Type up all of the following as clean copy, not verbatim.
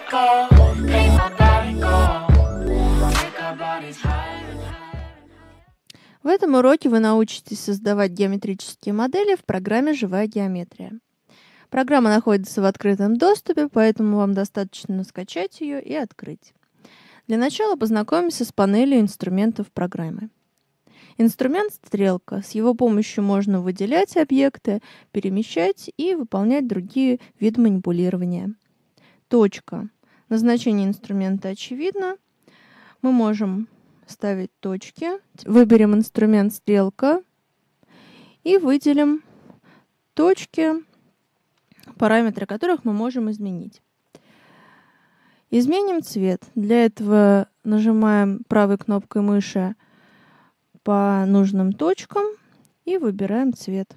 go, make my body go, make our bodies higher and higher. В этом уроке вы научитесь создавать геометрические модели в программе «Живая геометрия». Программа находится в открытом доступе, поэтому вам достаточно скачать ее и открыть. Для начала познакомимся с панелью инструментов программы. Инструмент «Стрелка». С его помощью можно выделять объекты, перемещать и выполнять другие виды манипулирования. Точка. Назначение инструмента очевидно. Мы можем ставить точки. Выберем инструмент «Стрелка» и выделим точки, параметры которых мы можем изменить. Изменим цвет. Для этого нажимаем правой кнопкой мыши по нужным точкам и выбираем цвет.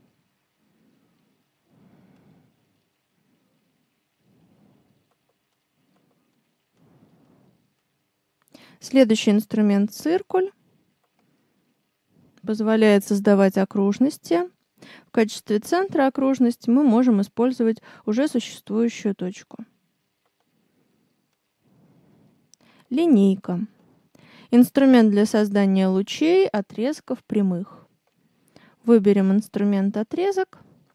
Следующий инструмент «Циркуль» позволяет создавать окружности. В качестве центра окружности мы можем использовать уже существующую точку. Линейка. Инструмент для создания лучей, отрезков, прямых. Выберем инструмент «Отрезок».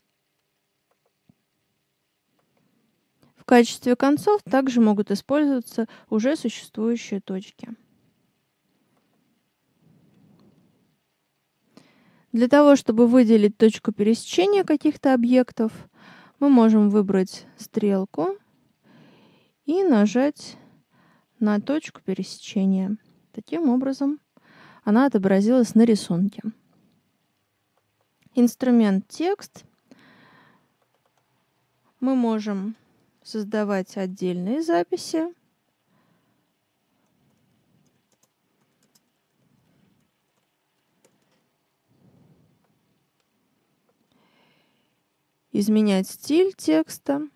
В качестве концов также могут использоваться уже существующие точки. Для того, чтобы выделить точку пересечения каких-то объектов, мы можем выбрать стрелку и нажать на точку пересечения. Таким образом, она отобразилась на рисунке. Инструмент «Текст». Мы можем создавать отдельные записи. Изменять стиль текста.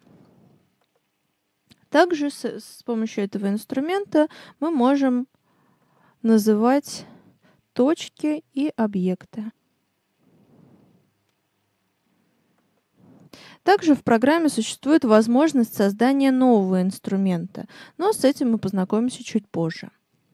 Также с помощью этого инструмента мы можем называть точки и объекты. Также в программе существует возможность создания нового инструмента, но с этим мы познакомимся чуть позже.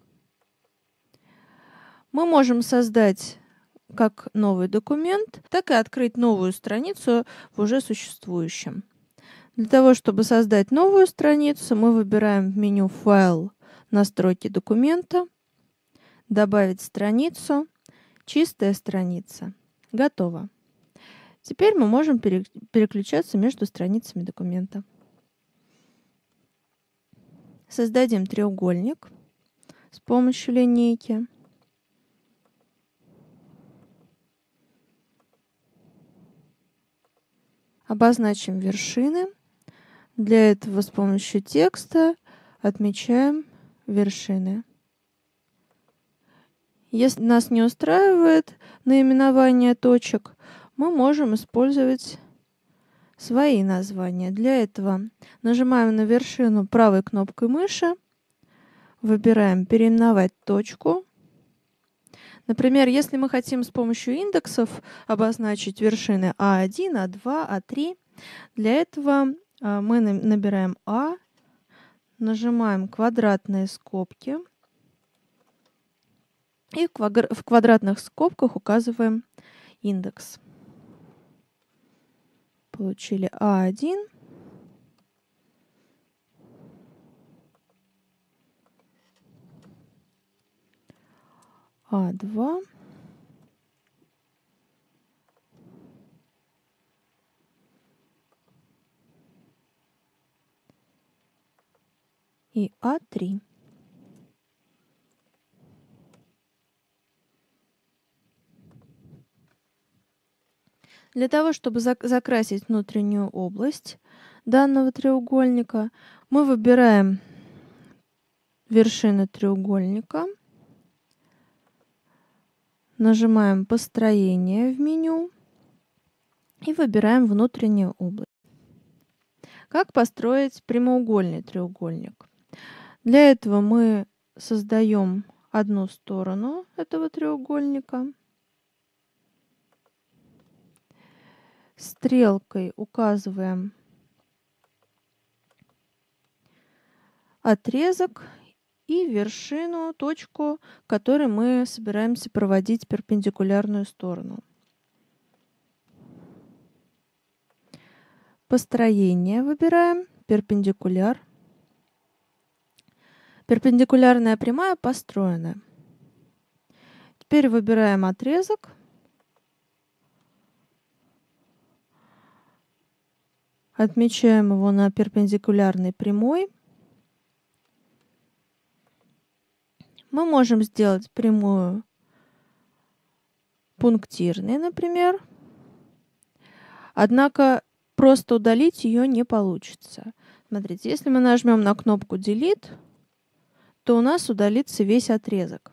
Мы можем создать как новый документ, так и открыть новую страницу в уже существующем. Для того, чтобы создать новую страницу, мы выбираем в меню «Файл», «Настройки документа», «Добавить страницу», «Чистая страница». Готово. Теперь мы можем переключаться между страницами документа. Создадим треугольник с помощью линейки. Обозначим вершины. Для этого с помощью текста отмечаем вершины. Если нас не устраивает наименование точек, мы можем использовать свои названия. Для этого нажимаем на вершину правой кнопкой мыши, выбираем «Переименовать точку». Например, если мы хотим с помощью индексов обозначить вершины А1, А2, А3, для этого мы набираем А, нажимаем квадратные скобки и в квадратных скобках указываем индекс. Получили А1, А2, и А3. Для того, чтобы закрасить внутреннюю область данного треугольника, мы выбираем вершины треугольника, нажимаем «Построение» в меню и выбираем внутреннюю область. Как построить прямоугольный треугольник? Для этого мы создаем одну сторону этого треугольника. Стрелкой указываем отрезок и вершину, точку, которой мы собираемся проводить перпендикулярную сторону. Построение выбираем, перпендикуляр. Перпендикулярная прямая построена. Теперь выбираем отрезок. Отмечаем его на перпендикулярной прямой. Мы можем сделать прямую пунктирной, например. Однако просто удалить ее не получится. Смотрите, если мы нажмем на кнопку Delete, то у нас удалится весь отрезок.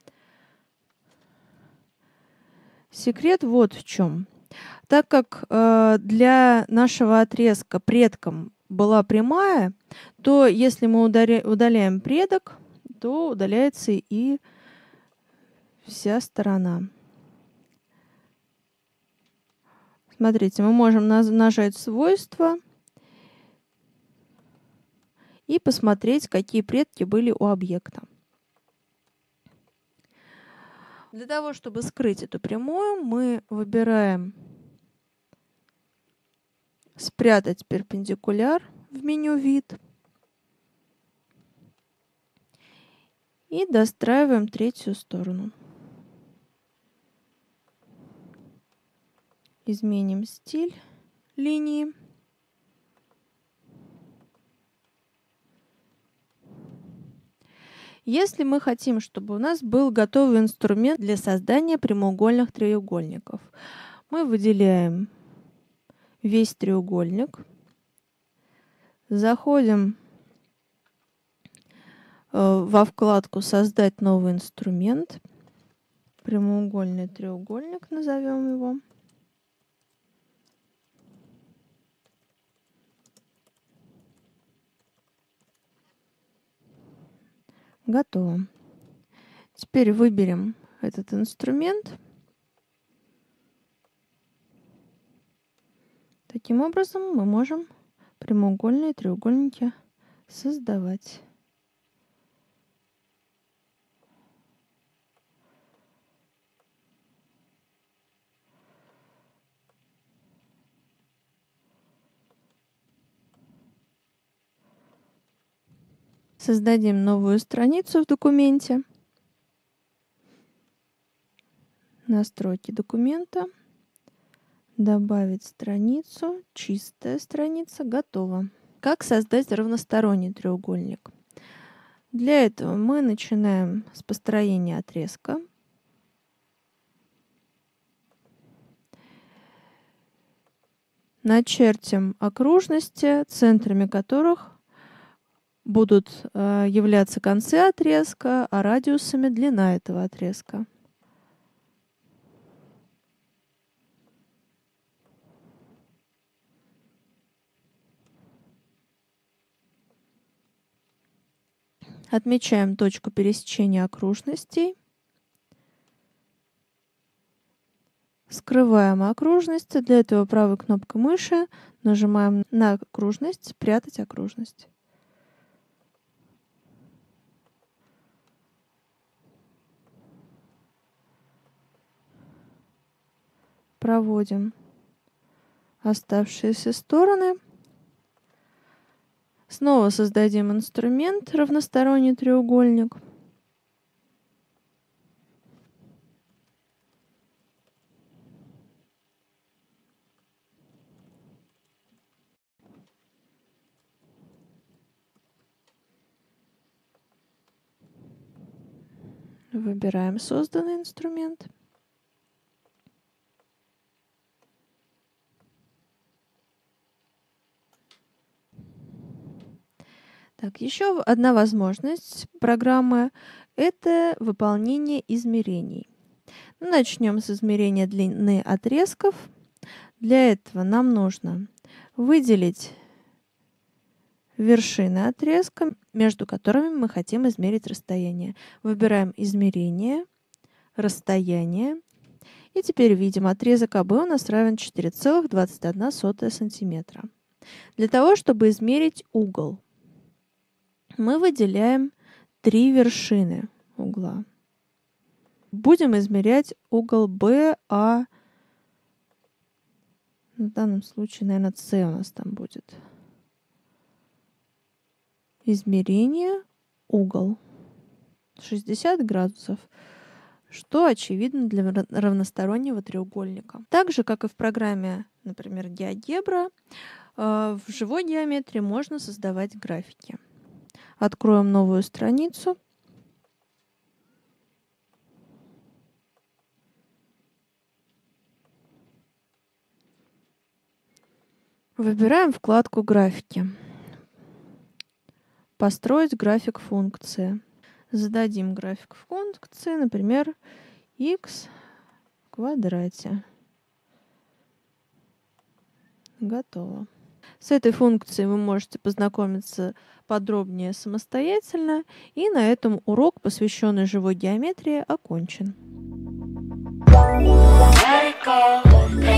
Секрет вот в чем. Так как для нашего отрезка предком была прямая, то если мы удаляем предок, то удаляется и вся сторона. Смотрите, мы можем нажать «Свойства» и посмотреть, какие предки были у объекта. Для того, чтобы скрыть эту прямую, мы выбираем «Спрятать перпендикуляр» в меню «Вид» и достраиваем третью сторону. Изменим стиль линии. Если мы хотим, чтобы у нас был готовый инструмент для создания прямоугольных треугольников, мы выделяем весь треугольник, заходим во вкладку «Создать новый инструмент», прямоугольный треугольник назовем его. Готово. Теперь выберем этот инструмент. Таким образом мы можем прямоугольные треугольники создавать. Создадим новую страницу в документе. Настройки документа. Добавить страницу. Чистая страница. Готово. Как создать равносторонний треугольник? Для этого мы начинаем с построения отрезка. Начертим окружности, центрами которых будут являться концы отрезка, а радиусами длина этого отрезка. Отмечаем точку пересечения окружностей. Скрываем окружности. Для этого правой кнопкой мыши нажимаем на окружность, спрятать окружность. Проводим оставшиеся стороны. Снова создадим инструмент равносторонний треугольник. Выбираем созданный инструмент. Так, еще одна возможность программы – это выполнение измерений. Начнем с измерения длины отрезков. Для этого нам нужно выделить вершины отрезка, между которыми мы хотим измерить расстояние. Выбираем измерение, расстояние. И теперь видим, отрезок АБ у нас равен 4,21 см. Для того, чтобы измерить угол, мы выделяем 3 вершины угла. Будем измерять угол BA. В данном случае, наверное, С у нас там будет. Измерение угол 60 градусов, что очевидно для равностороннего треугольника. Так же, как и в программе, например, GeoGebra, в живой геометрии можно создавать графики. Откроем новую страницу. Выбираем вкладку «Графики». «Построить график функции». Зададим график функции, например, x в квадрате. Готово. С этой функцией вы можете познакомиться подробнее самостоятельно. И на этом урок, посвященный живой геометрии, окончен. Let it go.